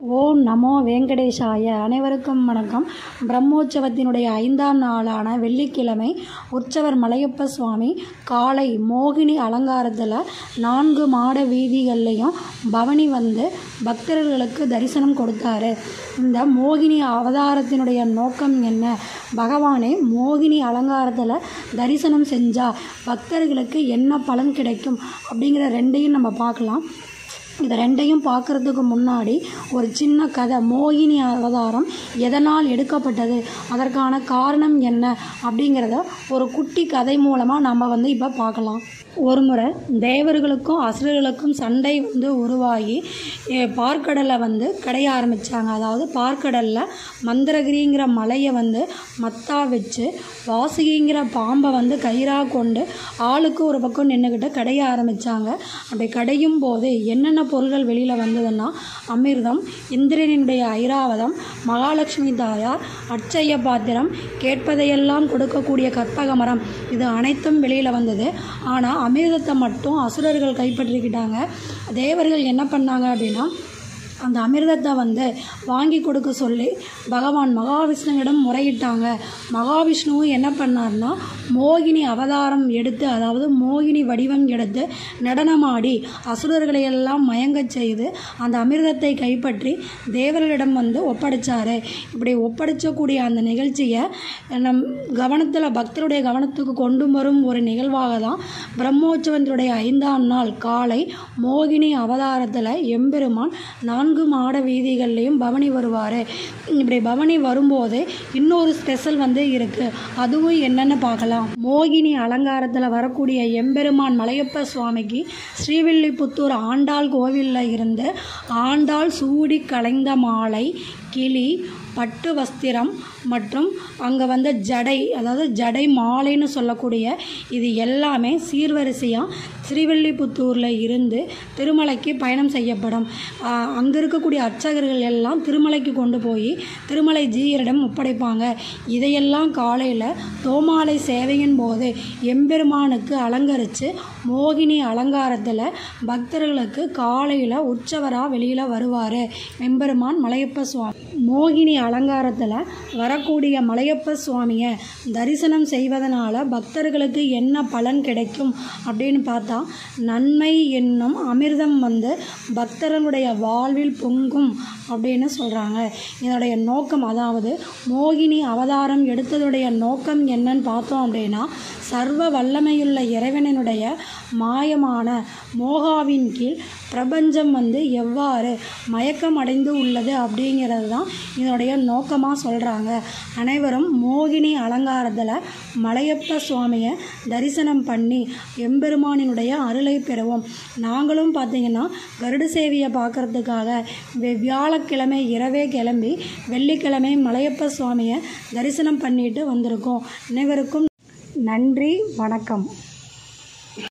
ஓம் நமோ வெங்கடேஷாய. அனைவருக்கும் வணக்கம். பிரம்மோற்சவத்தினுடைய 5ஆம் நாளான வெள்ளிக்கிழமை உற்சவர் மலையப்ப சுவாமி காலை மோகினி அலங்காரத்தில் 4 மாட வீதிகள்லையும் பவனி வந்து பக்தர்களுக்கு தரிசனம் கொடுத்தாரு. இந்த மோகினி அவதாரத்தினுடைய நோக்கம் என்ன? பகவானை மோகினி அலங்காரத்தில் தரிசனம் செஞ்சால் பக்தர்களுக்கு என்ன பலன் கிடைக்கும் அப்படிங்கிற ரெண்டையும் நம்ம பார்க்கலாம். இது ரெண்டையும் பார்க்குறதுக்கு முன்னாடி ஒரு சின்ன கதை. மோகினி அவதாரம் எதனால் எடுக்கப்பட்டது, அதற்கான காரணம் என்ன அப்படிங்கிறத ஒரு குட்டி கதை மூலமாக நம்ம இப்போ பார்க்கலாம். ஒரு முறை தேவர்களுக்கும் அசுரர்களுக்கும் சண்டை உருவாகி பார்க்கடலை கடைய ஆரம்பித்தாங்க. அதாவது பார்க்கடலில் மந்திரகிரிங்கிற மலையை மத்தா வச்சு வாசுகிங்கிற பாம்பை கயிறாக கொண்டு ஆளுக்கு ஒரு பக்கம் நின்றுக்கிட்டு கடைய ஆரம்பித்தாங்க. அப்படி கடையும் போது என்னென்ன பொருள்கள் வெளியில் வந்ததுன்னா அமிர்தம், இந்திரனுடைய ஐராவதம், மகாலட்சுமி தாயார், அட்சய பாத்திரம், கேட்பதையெல்லாம் கொடுக்கக்கூடிய கற்பக மரம், இது அனைத்தும் வெளியில் வந்தது. ஆனால் அமிர்தத்தை மட்டும் அசுரர்கள் கைப்பற்றிக்கிட்டாங்க. தேவர்கள் என்ன பண்ணாங்க அப்படின்னா அந்த அமிர்தத்தை வாங்கி கொடுக்க சொல்லி பகவான் மகாவிஷ்ணுவிடம் முறையிட்டாங்க. மகாவிஷ்ணுவும் என்ன பண்ணார்னா மோகினி அவதாரம் எடுத்து, அதாவது மோகினி வடிவம் எடுத்து நடனமாடி அசுரர்களையெல்லாம் மயங்கச் செய்து அந்த அமிர்தத்தை கைப்பற்றி தேவர்களிடம் ஒப்படைச்சார். இப்படி ஒப்படைச்சக்கூடிய அந்த நிகழ்ச்சியை கவனத்தில் பக்தருடைய கவனத்துக்கு கொண்டு வரும் ஒரு நிகழ்வாக தான் பிரம்மோற்சவத்தினுடைய 5ஆம் நாள் காலை மோகினி அவதாரத்தில் எம்பெருமான் 4 மாட வீதிகள்லையும் பவனி வருவார். இப்படி பவனி வரும்போது இன்னொரு ஸ்பெஷல் இருக்குது. அதுவும் என்னென்னு பார்க்கலாம். மோகினி அலங்காரத்தில் வரக்கூடிய எம்பெருமான் மலையப்ப சுவாமிக்கு ஸ்ரீவில்லிபுத்தூர் ஆண்டாள் கோவிலில் இருந்து ஆண்டாள் சூடி கலைந்த மாலை, கிளி, பட்டு வஸ்திரம் மற்றும் அங்கே ஜடை, அதாவது ஜடை மாலைன்னு சொல்லக்கூடிய இது எல்லாமே சீர்வரிசையாக ஸ்ரீவில்லிபுத்தூரில் இருந்து திருமலைக்கு பயணம் செய்யப்படும். அங்கே இருக்கக்கூடிய அர்ச்சகர்கள் எல்லாம் திருமலைக்கு கொண்டு போய் திருமலை ஜீயரிடம் ஒப்படைப்பாங்க. இதையெல்லாம் காலையில் தோமாலை சேவையின் போது எம்பெருமானுக்கு அலங்கரித்து மோகினி அலங்காரத்தில் பக்தர்களுக்கு காலையில் உற்சவராக வெளியில் வருவார் எம்பெருமான் மலையப்ப சுவாமி. மோகினி அலங்காரத்தில் வரக்கூடிய மலையப்ப சுவாமியை தரிசனம் செய்வதனால பக்தர்களுக்கு என்ன பலன் கிடைக்கும் அப்படின்னு பார்த்தா நன்மை என்னும் அமிர்தம் பக்தர்களுடைய வாழ்வில் பொங்கும் அப்படின்னு சொல்கிறாங்க. இதனுடைய நோக்கம், அதாவது மோகினி அவதாரம் எடுத்ததுடைய நோக்கம் என்னன்னு பார்த்தோம் அப்படின்னா சர்வ வல்லமையுள்ள இறைவனுடைய மாயமான மோகாவின் கீழ் பிரபஞ்சம் எவ்வாறு மயக்கம் அடைந்து உள்ளது அப்படிங்கிறது தான் இதனுடைய நோக்கமாக சொல்கிறாங்க. அனைவரும் மோகினி அலங்காரத்தில் மலையப்ப சுவாமியை தரிசனம் பண்ணி எம்பெருமானினுடைய அருளை பெறுவோம். நாங்களும் பார்த்திங்கன்னா கருட சேவையை பார்க்குறதுக்காக வியாழக்கிழமை இரவே கிளம்பி வெள்ளிக்கிழமை மலையப்ப சுவாமியை தரிசனம் பண்ணிட்டு வந்திருக்கோம். அனைவருக்கும் நன்றி, வணக்கம்.